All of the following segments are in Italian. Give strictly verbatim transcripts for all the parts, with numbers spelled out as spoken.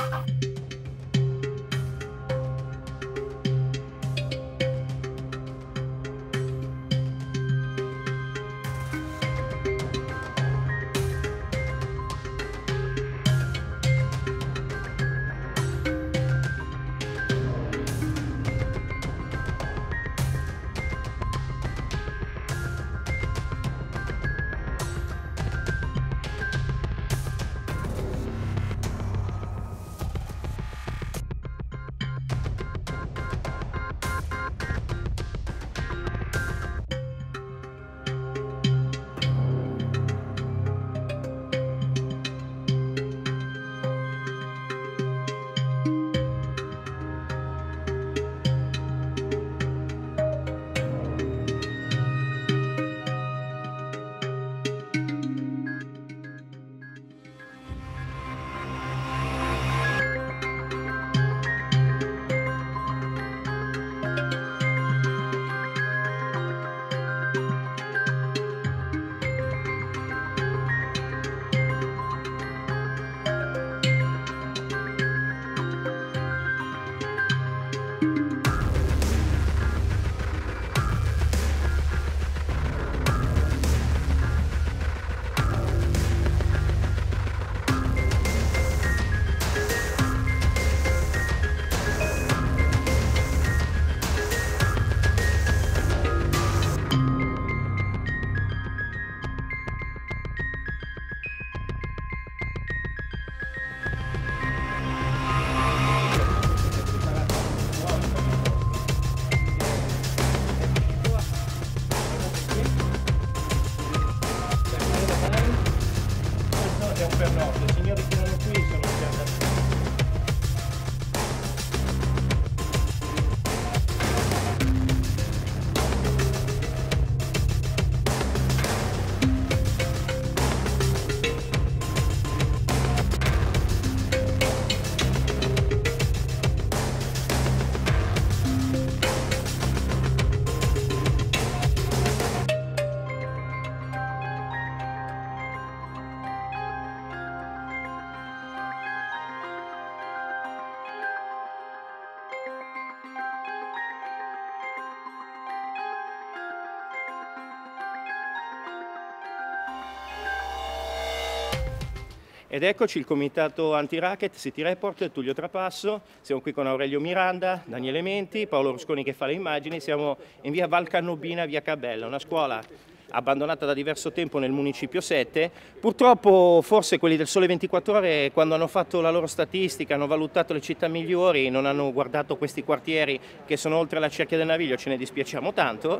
Ed eccoci il comitato anti-racket City Report, Tullio Trapasso, siamo qui con Aurelio Miranda, Daniele Menti, Paolo Rusconi che fa le immagini, siamo in via Val Cannobina, via Cabella, una scuola abbandonata da diverso tempo nel municipio sette. Purtroppo forse quelli del Sole ventiquattro Ore, quando hanno fatto la loro statistica, hanno valutato le città migliori, non hanno guardato questi quartieri che sono oltre la cerchia del Naviglio, ce ne dispiacciamo tanto.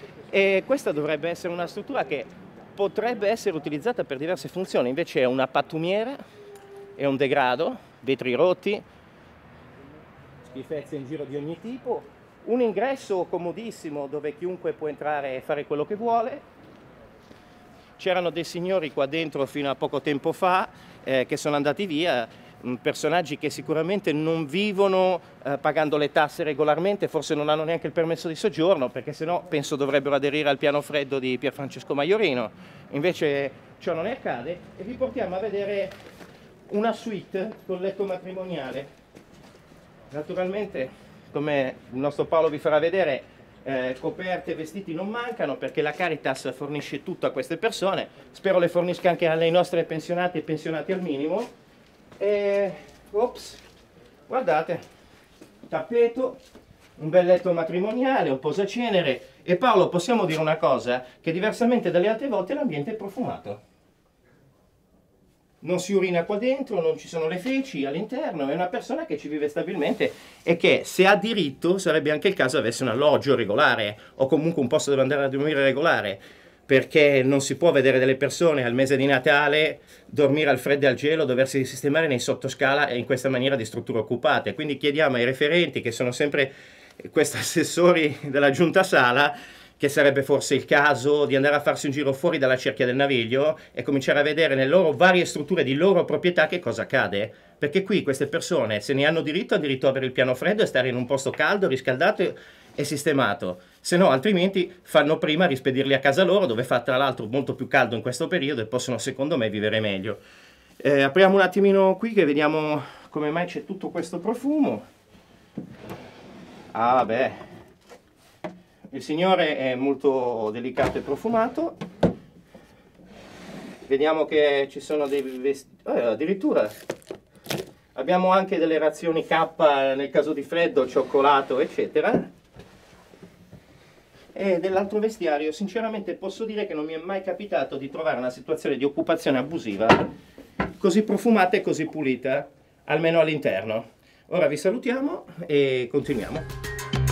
E questa dovrebbe essere una struttura che potrebbe essere utilizzata per diverse funzioni, invece è una pattumiera, è un degrado, vetri rotti, schifezze in giro di ogni tipo, un ingresso comodissimo dove chiunque può entrare e fare quello che vuole. C'erano dei signori qua dentro fino a poco tempo fa eh, che sono andati via, personaggi che sicuramente non vivono eh, pagando le tasse regolarmente, forse non hanno neanche il permesso di soggiorno, perché sennò penso dovrebbero aderire al piano freddo di Pierfrancesco Maiorino. Invece ciò non ne accade e vi portiamo a vedere una suite con letto matrimoniale. Naturalmente, come il nostro Paolo vi farà vedere, eh, coperte e vestiti non mancano, perché la Caritas fornisce tutto a queste persone. Spero le fornisca anche alle nostre pensionate e pensionati al minimo. E, ops, guardate, tappeto, un bel letto matrimoniale, un posacenere. E Paolo, possiamo dire una cosa, che diversamente dalle altre volte l'ambiente è profumato. Non si urina qua dentro, non ci sono le feci all'interno, è una persona che ci vive stabilmente e che, se ha diritto, sarebbe anche il caso avesse un alloggio regolare o comunque un posto dove andare a dormire regolare, perché non si può vedere delle persone al mese di Natale dormire al freddo e al gelo, doversi sistemare nei sottoscala e in questa maniera di strutture occupate. Quindi chiediamo ai referenti, che sono sempre questi assessori della Giunta Sala, che sarebbe forse il caso di andare a farsi un giro fuori dalla cerchia del Naviglio e cominciare a vedere nelle loro varie strutture di loro proprietà che cosa accade. Perché qui queste persone, se ne hanno diritto, hanno diritto ad avere il piano freddo e stare in un posto caldo, riscaldato e sistemato. Se no, altrimenti fanno prima a rispedirli a casa loro, dove fa tra l'altro molto più caldo in questo periodo e possono, secondo me, vivere meglio. Eh, apriamo un attimino qui che vediamo come mai c'è tutto questo profumo? Ah beh, il signore è molto delicato e profumato. Vediamo che ci sono dei vestiti, eh, addirittura abbiamo anche delle razioni K nel caso di freddo, cioccolato, eccetera. E dell'altro vestiario, sinceramente posso dire che non mi è mai capitato di trovare una situazione di occupazione abusiva così profumata e così pulita, almeno all'interno. Ora vi salutiamo e continuiamo.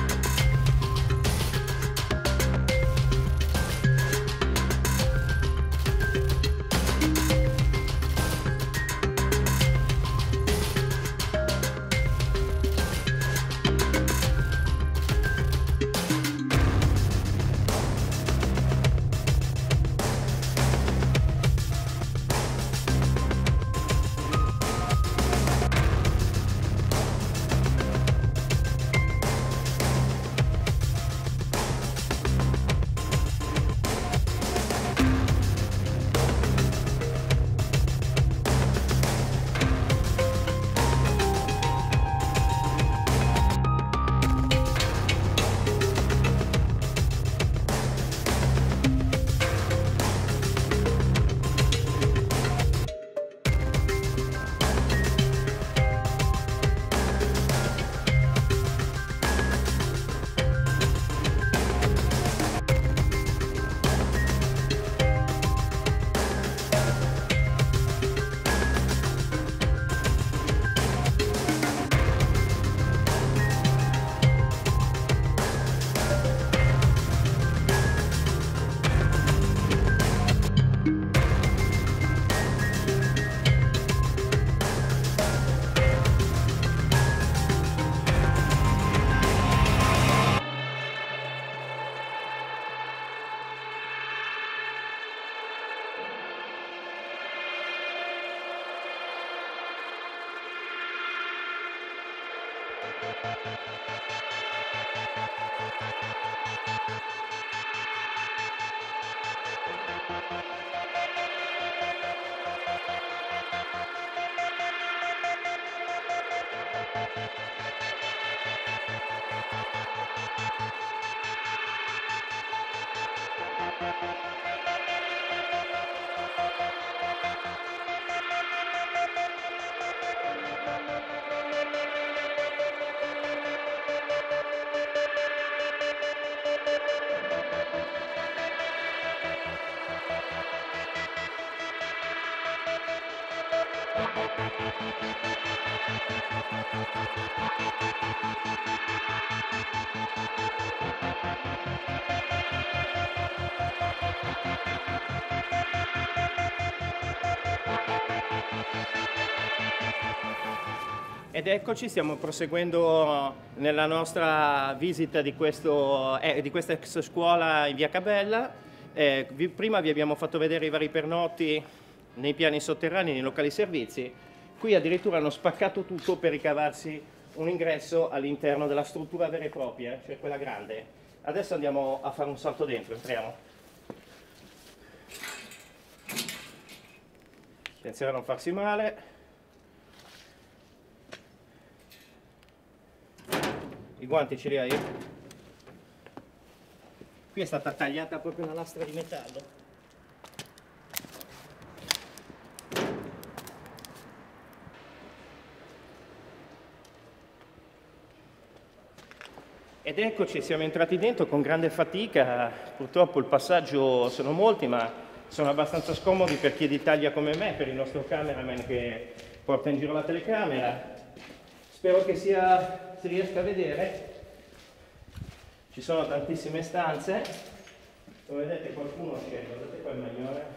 Ed eccoci, stiamo proseguendo nella nostra visita di, questo, eh, di questa ex scuola in via Cabella. Eh, vi, prima vi abbiamo fatto vedere i vari pernotti nei piani sotterranei, nei locali servizi. Qui addirittura hanno spaccato tutto per ricavarsi un ingresso all'interno della struttura vera e propria, cioè quella grande. Adesso andiamo a fare un salto dentro, entriamo. Attenzione a non farsi male. I guanti ce li hai? Qui è stata tagliata proprio una lastra di metallo. Ed eccoci, siamo entrati dentro con grande fatica. Purtroppo il passaggio sono molti, ma sono abbastanza scomodi per chi è d'Italia come me, per il nostro cameraman che porta in giro la telecamera. Spero che sia, si riesca a vedere. Ci sono tantissime stanze. Come vedete qualcuno c'è, guardate qua il maglione.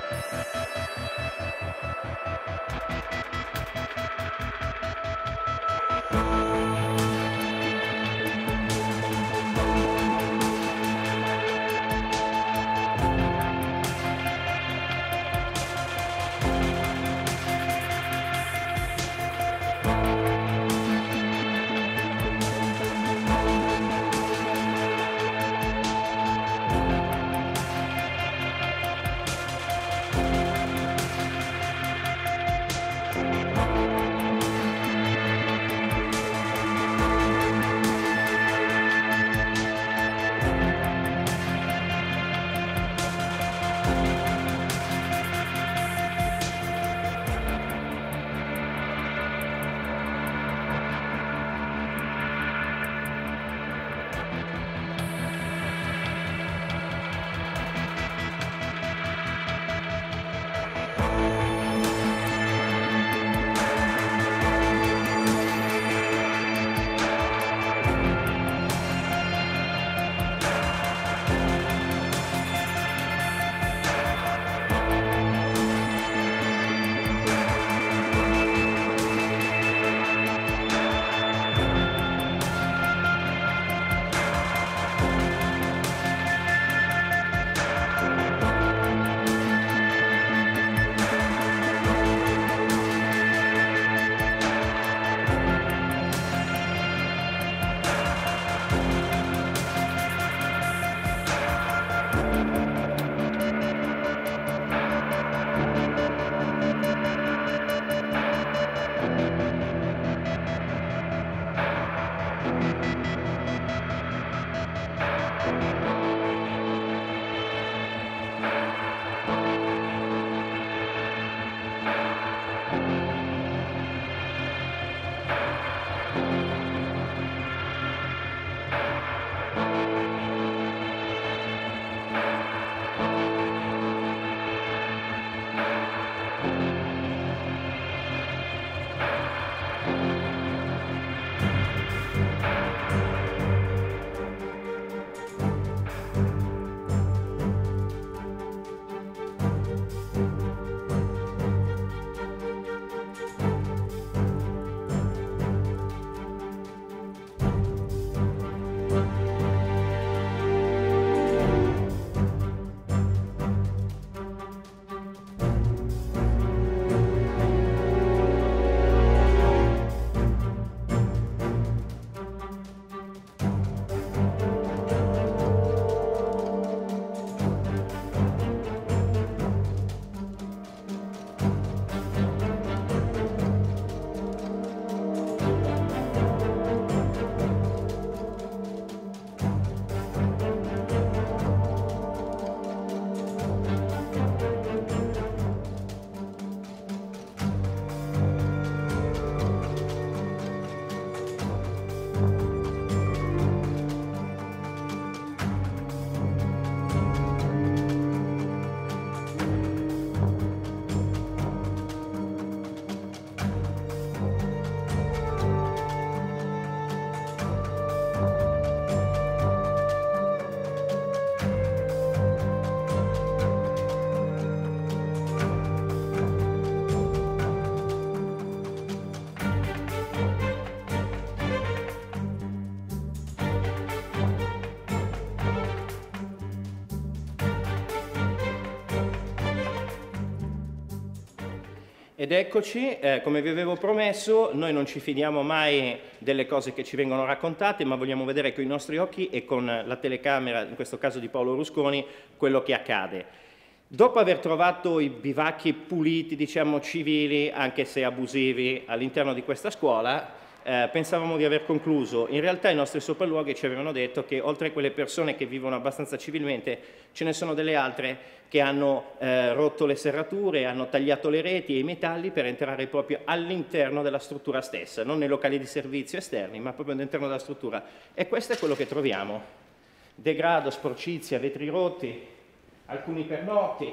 Ed eccoci, eh, come vi avevo promesso, noi non ci fidiamo mai delle cose che ci vengono raccontate, ma vogliamo vedere con i nostri occhi e con la telecamera, in questo caso di Paolo Rusconi, quello che accade. Dopo aver trovato i bivacchi puliti, diciamo civili, anche se abusivi, all'interno di questa scuola, eh, pensavamo di aver concluso. In realtà i nostri sopralluoghi ci avevano detto che oltre a quelle persone che vivono abbastanza civilmente, ce ne sono delle altre che hanno eh, rotto le serrature, hanno tagliato le reti e i metalli per entrare proprio all'interno della struttura stessa, non nei locali di servizio esterni, ma proprio all'interno della struttura. E questo è quello che troviamo. Degrado, sporcizia, vetri rotti, alcuni pernotti.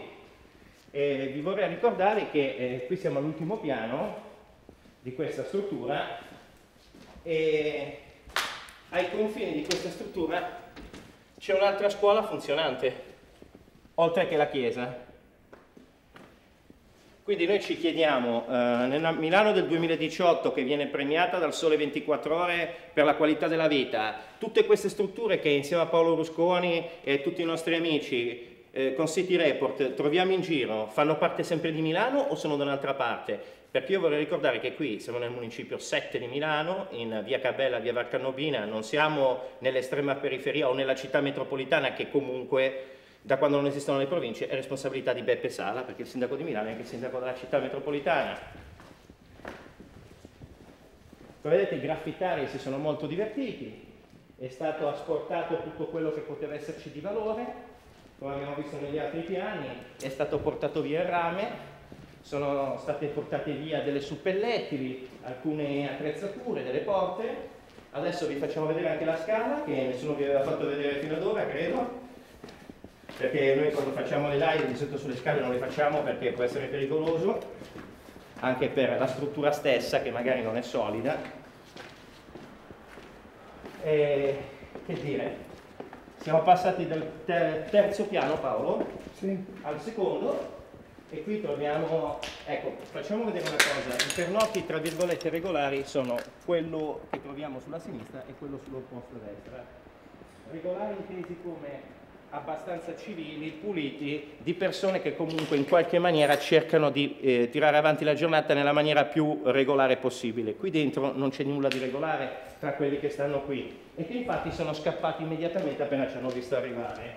E vi vorrei ricordare che eh, qui siamo all'ultimo piano di questa struttura e ai confini di questa struttura c'è un'altra scuola funzionante, oltre che la chiesa. Quindi noi ci chiediamo, eh, nella Milano del duemiladiciotto, che viene premiata dal Sole ventiquattro Ore per la qualità della vita, tutte queste strutture che insieme a Paolo Rusconi e tutti i nostri amici eh, con City Report troviamo in giro, fanno parte sempre di Milano o sono da un'altra parte? Perché io vorrei ricordare che qui siamo nel municipio sette di Milano, in via Cabella, via Varcanobina, non siamo nell'estrema periferia o nella città metropolitana, che comunque da quando non esistono le province è responsabilità di Beppe Sala, perché il sindaco di Milano è anche il sindaco della città metropolitana. Come vedete i graffitari si sono molto divertiti, è stato asportato tutto quello che poteva esserci di valore, come abbiamo visto negli altri piani, è stato portato via il rame, sono state portate via delle suppellettili, alcune attrezzature, delle porte. Adesso vi facciamo vedere anche la scala, che nessuno vi aveva fatto vedere fino ad ora, credo. Perché noi quando facciamo le live di solito sulle scale non le facciamo perché può essere pericoloso, anche per la struttura stessa che magari non è solida. E, che dire, siamo passati dal ter terzo piano, Paolo, sì, al secondo, e qui troviamo, ecco, facciamo vedere una cosa, i pernotti tra virgolette regolari sono quello che troviamo sulla sinistra e quello sull'opposto a destra. Regolari intesi come abbastanza civili, puliti, di persone che comunque in qualche maniera cercano di eh, tirare avanti la giornata nella maniera più regolare possibile. Qui dentro non c'è nulla di regolare tra quelli che stanno qui e che infatti sono scappati immediatamente appena ci hanno visto arrivare.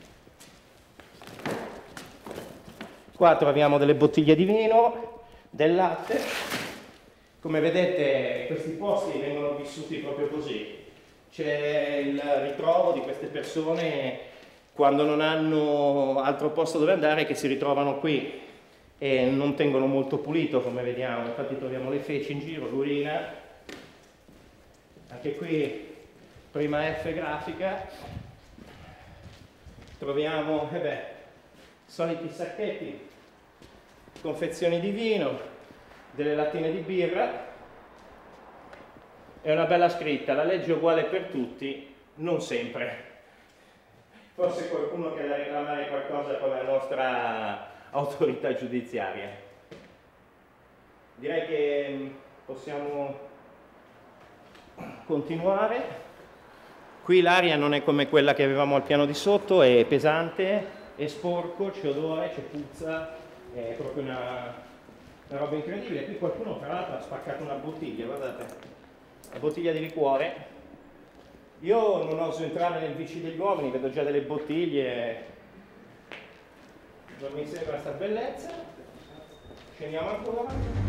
Qua troviamo delle bottiglie di vino, del latte. Come vedete questi posti vengono vissuti proprio così. C'è il ritrovo di queste persone quando non hanno altro posto dove andare, che si ritrovano qui e non tengono molto pulito, come vediamo. Infatti troviamo le feci in giro, l'urina. Anche qui prima F grafica. Troviamo eh beh, soliti sacchetti, confezioni di vino, delle lattine di birra e una bella scritta: la legge è uguale per tutti, non sempre. Forse qualcuno che ha da reclamare qualcosa con la nostra autorità giudiziaria. Direi che possiamo continuare. Qui l'aria non è come quella che avevamo al piano di sotto, è pesante, è sporco, c'è odore, c'è puzza, è proprio una, una roba incredibile. Qui qualcuno tra l'altro ha spaccato una bottiglia, guardate, una bottiglia di liquore. Io non oso entrare nel vicino degli uomini, vedo già delle bottiglie, non mi sembra sta bellezza. Scendiamo ancora.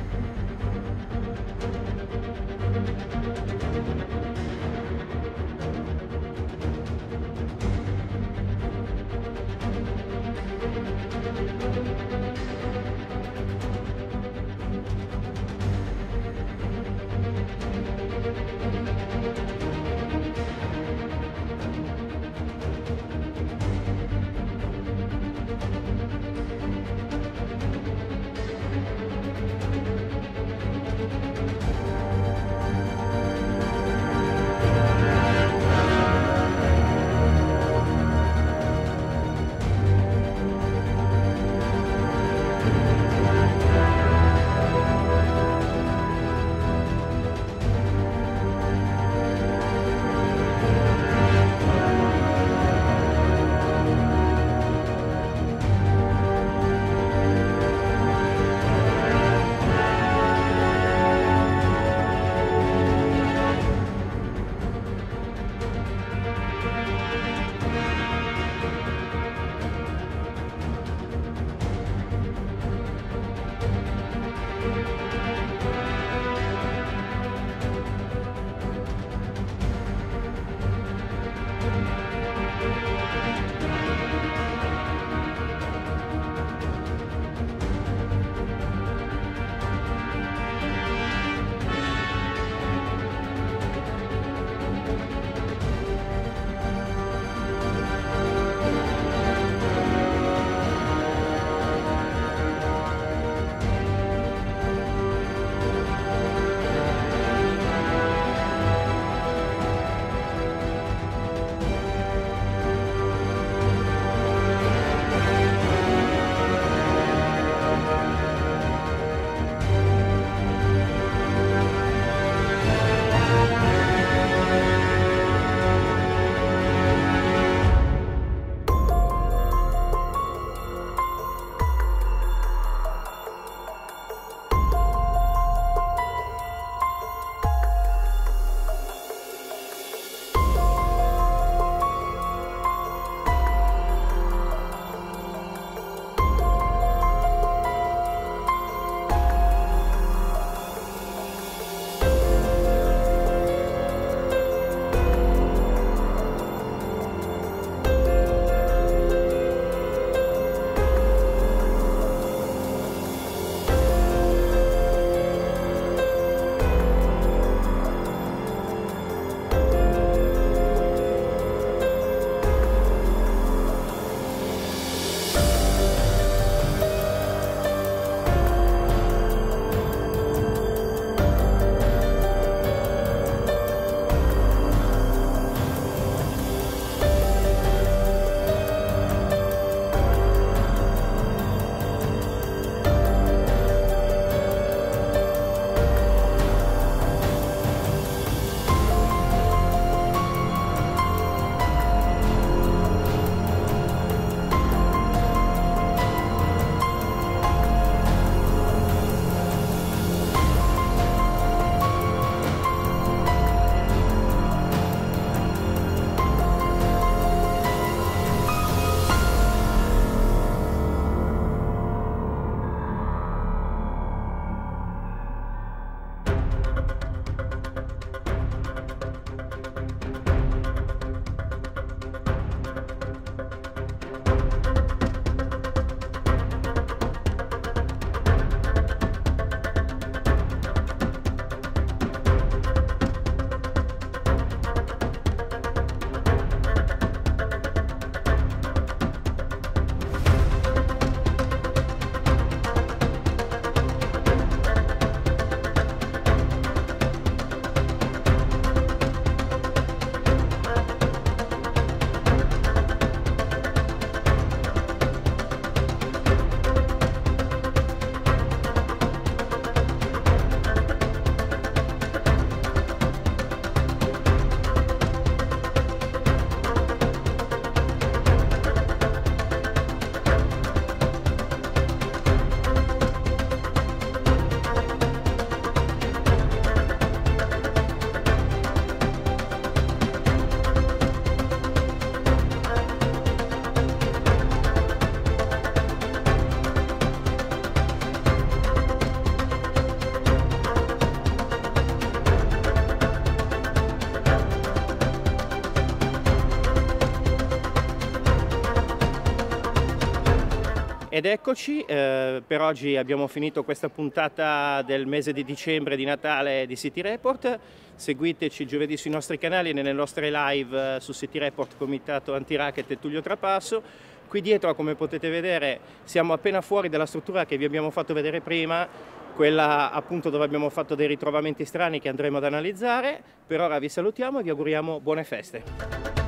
Ed eccoci, eh, per oggi abbiamo finito questa puntata del mese di dicembre di Natale di City Report. Seguiteci giovedì sui nostri canali e nelle nostre live su City Report, Comitato Antiracket e Tullio Trapasso. Qui dietro, come potete vedere, siamo appena fuori dalla struttura che vi abbiamo fatto vedere prima, quella appunto dove abbiamo fatto dei ritrovamenti strani che andremo ad analizzare. Per ora vi salutiamo e vi auguriamo buone feste.